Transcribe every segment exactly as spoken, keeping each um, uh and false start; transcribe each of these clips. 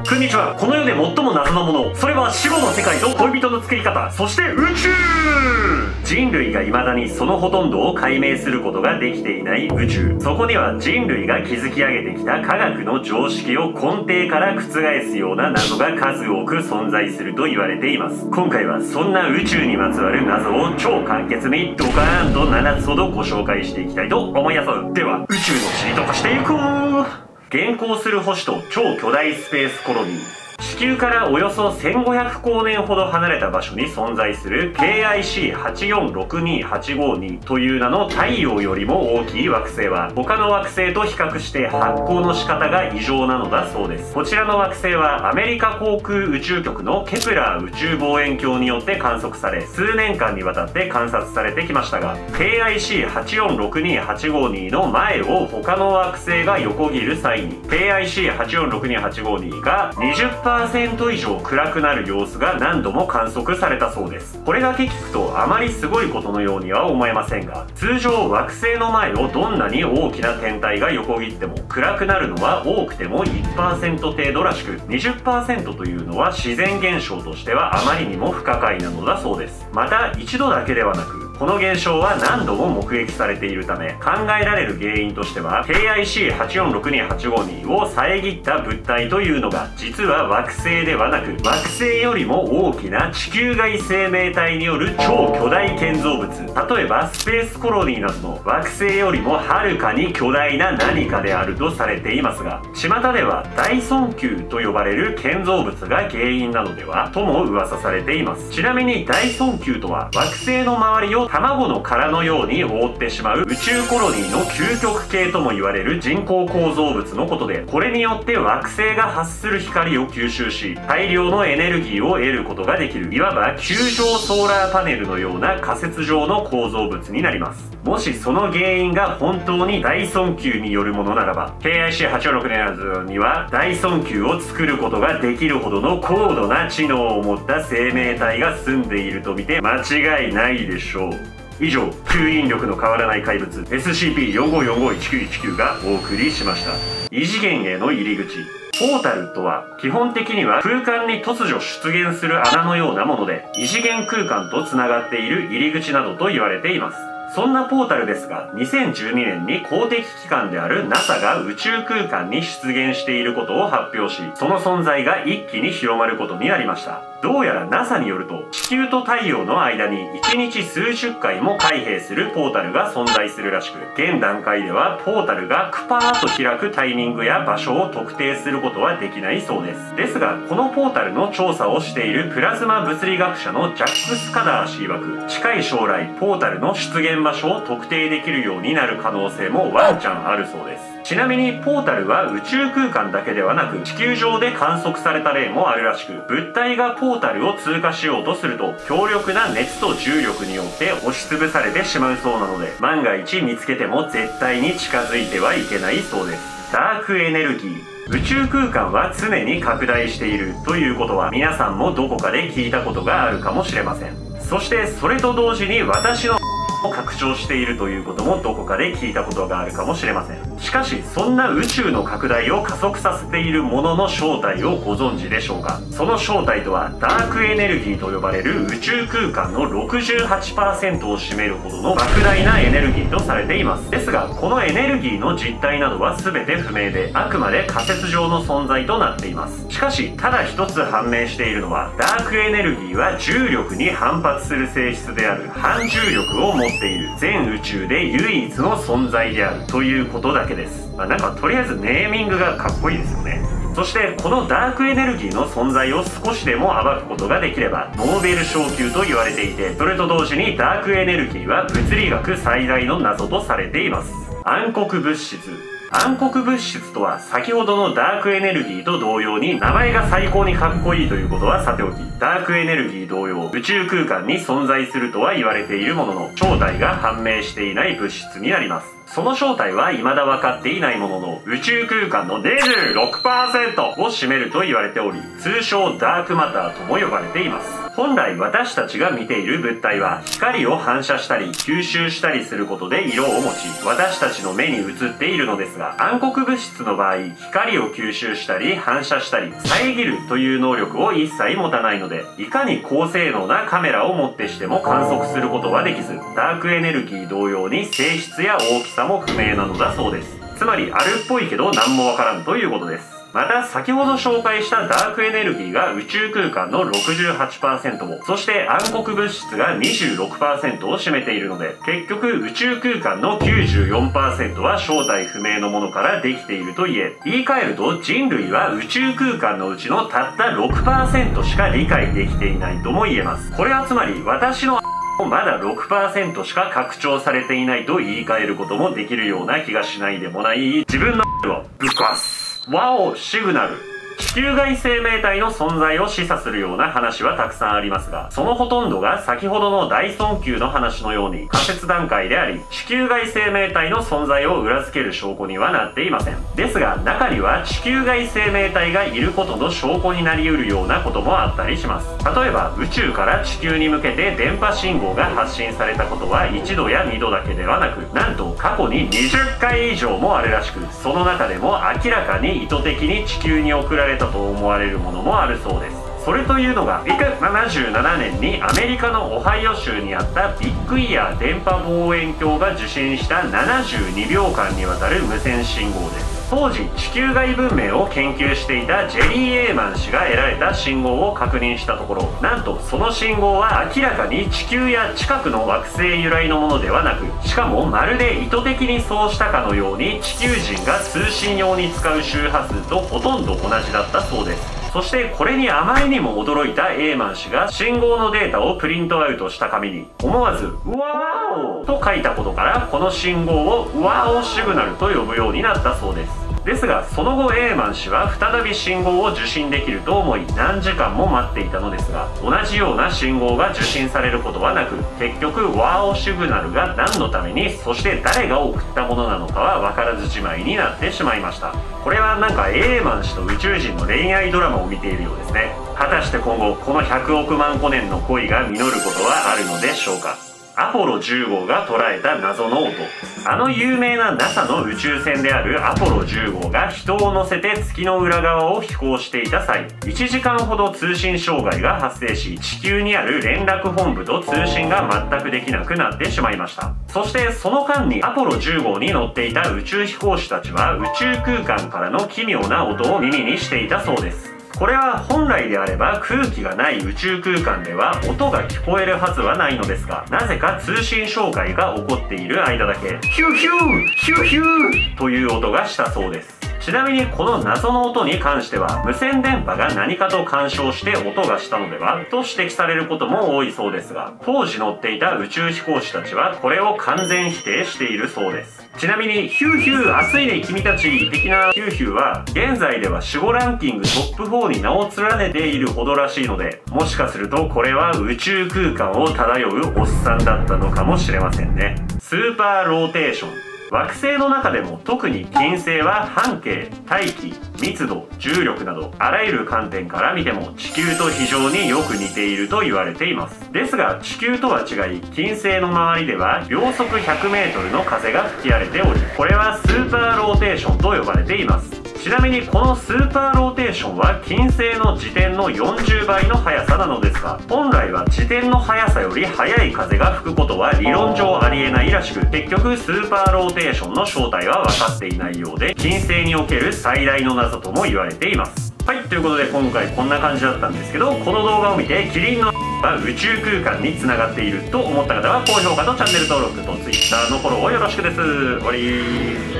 こんにちは。この世で最も謎なもの、それは死後の世界と恋人の作り方、そして宇宙。人類が未だにそのほとんどを解明することができていない宇宙。そこには人類が築き上げてきた科学の常識を根底から覆すような謎が数多く存在すると言われています。今回はそんな宇宙にまつわる謎を超簡潔にドカーンとななつほどご紹介していきたいと思います。では宇宙の地理と化していこう。現行する星と超巨大スペースコロニー。地球からおよそせんごひゃくこうねんほど離れた場所に存在する ケーアイシーはちよんろくにはちごに という名の太陽よりも大きい惑星は他の惑星と比較して発光の仕方が異常なのだそうです。こちらの惑星はアメリカ航空宇宙局のケプラー宇宙望遠鏡によって観測され、数年間にわたって観察されてきましたが、 ケーアイシーはちよんろくにはちごに の前を他の惑星が横切る際に ケーアイシーはちよんろくにはちごに が にじゅっパーセント 以上暗くなる様子が何度も観測されたそうです。これだけ聞くとあまりすごいことのようには思えませんが、通常惑星の前をどんなに大きな天体が横切っても暗くなるのは多くても いちパーセント 程度らしく、 にじゅっパーセント というのは自然現象としてはあまりにも不可解なのだそうです。また一度だけではなく、この現象は何度も目撃されているため、考えられる原因としては ケーアイシーはちよんろくにはちごに を遮った物体というのが実は惑星ではなく、惑星よりも大きな地球外生命体による超巨大建造物、例えばスペースコロニーなどの惑星よりもはるかに巨大な何かであるとされていますが、巷では大損球と呼ばれる建造物が原因なのではとも噂されています。ちなみに大損球とは惑星の周りを卵の殻のように覆ってしまう宇宙コロニーの究極系とも言われる人工構造物のことで、これによって惑星が発する光を吸収し大量のエネルギーを得ることができる、いわば球状ソーラーパネルのような仮説上の構造物になります。もしその原因が本当に大損球によるものならば ケーアイシーはちよんろくには大損球を作ることができるほどの高度な知能を持った生命体が住んでいると見て間違いないでしょう。以上、吸引力の変わらない怪物 エスシーピーよんごよんごいちきゅういちきゅう がお送りしました。異次元への入り口。ポータルとは基本的には空間に突如出現する穴のようなもので、異次元空間とつながっている入り口などと言われています。そんなポータルですが、にせんじゅうにねんに公的機関である ナサ が宇宙空間に出現していることを発表し、その存在が一気に広まることになりました。どうやら ナサ によると、地球と太陽の間にいちにち数十回も開閉するポータルが存在するらしく、現段階ではポータルがクパーッと開くタイミングや場所を特定することはできないそうです。ですが、このポータルの調査をしているプラズマ物理学者のジャック・スカダー氏曰く、近い将来ポータルの出現場所を特定できるようになる可能性もワンチャンあるそうです。ちなみにポータルは宇宙空間だけではなく地球上で観測された例もあるらしく、物体がポータルを通過しようとすると強力な熱と重力によって押しつぶされてしまうそうなので、万が一見つけても絶対に近づいてはいけないそうです。ダークエネルギー。宇宙空間は常に拡大しているということは皆さんもどこかで聞いたことがあるかもしれません。そしてそれと同時に私の拡張しているということもどこかで聞いたことがあるかもしれません。しかしそんな宇宙の拡大を加速させているものの正体をご存知でしょうか。その正体とはダークエネルギーと呼ばれる宇宙空間の ろくじゅうはちパーセント を占めるほどの莫大なエネルギーとされています。ですがこのエネルギーの実態などは全て不明で、あくまで仮説上の存在となっています。しかしただ一つ判明しているのは、ダークエネルギーは重力に反発する性質である反重力を持っている全宇宙で唯一の存在であるということだけです。まあ、なんかとりあえずネーミングがかっこいいですよね。そしてこのダークエネルギーの存在を少しでも暴くことができればノーベル賞級と言われていて、それと同時にダークエネルギーは物理学最大の謎とされています。暗黒物質。暗黒物質とは先ほどのダークエネルギーと同様に名前が最高にかっこいいということはさておき、ダークエネルギー同様宇宙空間に存在するとは言われているものの正体が判明していない物質になります。 その正体は未だ分かっていないものの、宇宙空間の にじゅうろくパーセント を占めると言われており、通称ダークマターとも呼ばれています。本来私たちが見ている物体は光を反射したり吸収したりすることで色を持ち、私たちの目に映っているのですが、暗黒物質の場合、光を吸収したり反射したり遮るという能力を一切持たないので、いかに高性能なカメラをもってしても観測することはできず、ダークエネルギー同様に性質や大きさも不明なのだそうです。つまりあるっぽいけど何もわからんということです。また先ほど紹介したダークエネルギーが宇宙空間の ろくじゅうはちパーセント を、そして暗黒物質が にじゅうろくパーセント を占めているので、結局宇宙空間の きゅうじゅうよんパーセント は正体不明のものからできていると言え、言い換えると人類は宇宙空間のうちのたった ろくパーセント しか理解できていないとも言えます。これはつまり私のまだ ろくパーセント しか拡張されていないと言い換えることもできるような気がしないでもない、自分のをぶっ壊す。ワオシグナル。地球外生命体の存在を示唆するような話はたくさんありますが、そのほとんどが先ほどの大損球の話のように仮説段階であり、地球外生命体の存在を裏付ける証拠にはなっていません。ですが中には地球外生命体がいることの証拠になりうるようなこともあったりします。例えば宇宙から地球に向けて電波信号が発信されたことはいちどやにどだけではなく、なんと過去ににじゅっかい以上もあるらしく、その中でも明らかに意図的に地球に送られたと思われるものもあるそうです。それというのが、ビクななじゅうななねんにアメリカのオハイオ州にあったビッグイヤー電波望遠鏡が受信したななじゅうにびょうかんにわたる無線信号です。当時地球外文明を研究していたジェリー・エーマン氏が得られた信号を確認したところ、なんとその信号は明らかに地球や近くの惑星由来のものではなく、しかもまるで意図的にそうしたかのように地球人が通信用に使う周波数とほとんど同じだったそうです。そしてこれにあまりにも驚いたエーマン氏が信号のデータをプリントアウトした紙に思わず「ワオ!」と書いたことから、この信号を「ワオシグナル」と呼ぶようになったそうです。ですがその後エーマン氏は再び信号を受信できると思い何時間も待っていたのですが、同じような信号が受信されることはなく、結局ワオシグナルが何のために、そして誰が送ったものなのかは分からずじまいになってしまいました。これはなんかエーマン氏と宇宙人の恋愛ドラマを見ているようですね。果たして今後このひゃくおくまんこねんの恋が実ることはあるのでしょうか。アポロじゅうごうが捉えた謎の音。あの有名な ナサ の宇宙船であるアポロじゅうごうが人を乗せて月の裏側を飛行していた際、いちじかんほど通信障害が発生し、地球にある連絡本部と通信が全くできなくなってしまいました。そしてその間にアポロじゅうごうに乗っていた宇宙飛行士たちは宇宙空間からの奇妙な音を耳にしていたそうです。これは本来であれば空気がない宇宙空間では音が聞こえるはずはないのですが、なぜか通信障害が起こっている間だけヒューヒューヒューヒューという音がしたそうです。ちなみにこの謎の音に関しては無線電波が何かと干渉して音がしたのではと指摘されることも多いそうですが、当時乗っていた宇宙飛行士たちはこれを完全否定しているそうです。ちなみにヒューヒュー熱いね君たち的なヒューヒューは現在では守護ランキングトップフォーに名を連ねているほどらしいので、もしかするとこれは宇宙空間を漂うおっさんだったのかもしれませんね。スーパーローテーション。惑星の中でも特に金星は半径、大気、密度、重力などあらゆる観点から見ても地球と非常によく似ていると言われています。ですが地球とは違い金星の周りでは秒速ひゃくメートルの風が吹き荒れており、これはスーパーローテーションと呼ばれています。ちなみにこのスーパーローテーションは金星の自転のよんじゅうばいの速さなのですが、本来は自転の速さより速い風が吹くことは理論上ありえないらしく、結局スーパーローテーションの正体は分かっていないようで、金星における最大の謎とも言われています。はい、ということで今回こんな感じだったんですけど、この動画を見てキリンのは宇宙空間に繋がっていると思った方は高評価とチャンネル登録と Twitter のフォローをよろしくです。終わりー。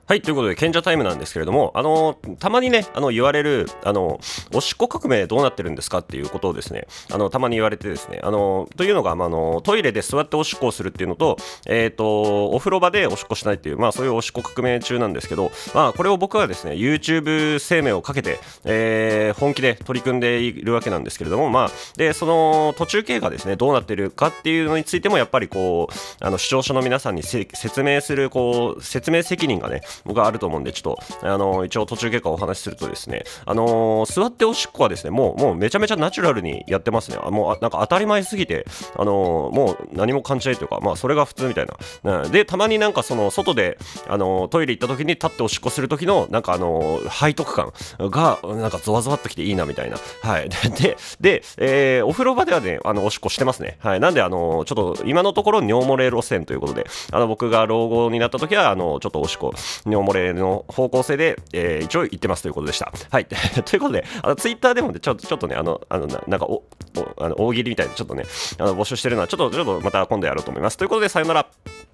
はい、ということで、賢者タイムなんですけれども、あのー、たまにね、あの、言われる、あの、おしっこ革命どうなってるんですかっていうことをですね、あの、たまに言われてですね、あの、というのが、まあ、あの、トイレで座っておしっこをするっていうのと、えっと、お風呂場でおしっこしないっていう、まあ、そういうおしっこ革命中なんですけど、まあ、これを僕はですね、YouTube 生命をかけて、えー、本気で取り組んでいるわけなんですけれども、まあ、で、その途中経過ですね、どうなってるかっていうのについても、やっぱりこう、あの、視聴者の皆さんに説明する、こう、説明責任がね、僕はあると思うんで、ちょっと、あのー、一応途中経過をお話しするとですね、あのー、座っておしっこはですね、もう、もうめちゃめちゃナチュラルにやってますね。あもう、なんか当たり前すぎて、あのー、もう何も感じないというか、まあ、それが普通みたいな。うん、で、たまになんかその、外で、あのー、トイレ行った時に立っておしっこする時の、なんかあのー、背徳感が、なんかゾワゾワっときていいな、みたいな。はい。で、で、えー、お風呂場ではね、あの、おしっこしてますね。はい。なんで、あのー、ちょっと、今のところ尿漏れ路線ということで、あの、僕が老後になった時は、あの、ちょっとおしっこ、尿漏れの方向性で、えー、一応言ってますということでした。はい。ということで、あのツイッターでもね、ちょっとちょっとね、あの、あのななんかお、おあの大喜利みたいな、ちょっとね、あの募集してるのは、ちょっと、ちょっとまた今度やろうと思います。ということで、さよなら。